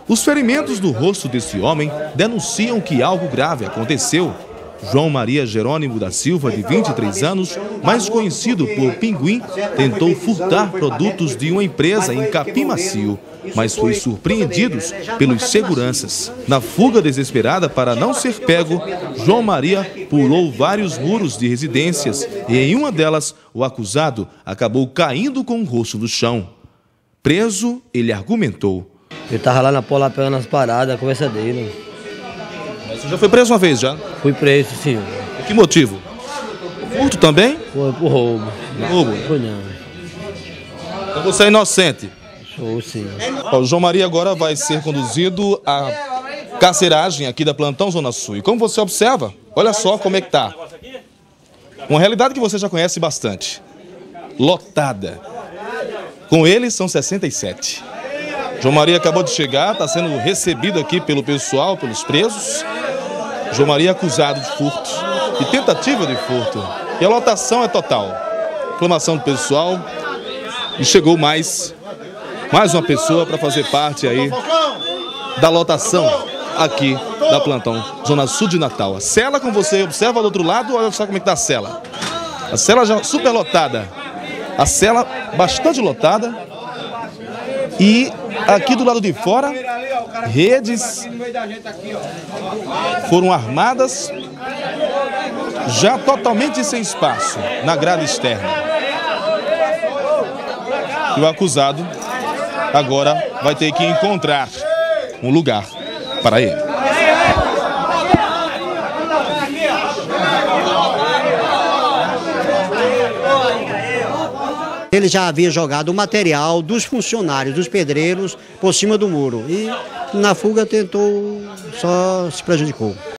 Os ferimentos no rosto desse homem denunciam que algo grave aconteceu. João Maria Jerônimo da Silva, de 23 anos, mais conhecido por Pinguim, tentou furtar produtos de uma empresa em Capim Macio, mas foi surpreendido pelos seguranças. Na fuga desesperada para não ser pego, João Maria pulou vários muros de residências e em uma delas o acusado acabou caindo com o rosto no chão. Preso, ele argumentou: "Eu estava lá na Pola pegando as paradas, a conversa dele. Você já foi preso uma vez já? Fui preso, sim. Por que motivo? Furto também? Foi por roubo. Roubo? Foi não. Então você é inocente? Sou, sim. O João Maria agora vai ser conduzido à carceragem aqui da Plantão Zona Sul. E como você observa, olha só como é que tá. Uma realidade que você já conhece bastante. Lotada. Com ele são 67. João Maria acabou de chegar, está sendo recebido aqui pelo pessoal, pelos presos. João Maria acusado de furto e tentativa de furto. E a lotação é total. Reclamação do pessoal. E chegou mais uma pessoa para fazer parte aí da lotação aqui da Plantão Zona Sul de Natal. A cela, como você observa do outro lado, olha só como é que está a cela. A cela já super lotada. A cela bastante lotada. E aqui do lado de fora, redes foram armadas, já totalmente sem espaço na grade externa. E o acusado agora vai ter que encontrar um lugar para ele. Ele já havia jogado o material dos funcionários, dos pedreiros, por cima do muro. E na fuga só se prejudicou.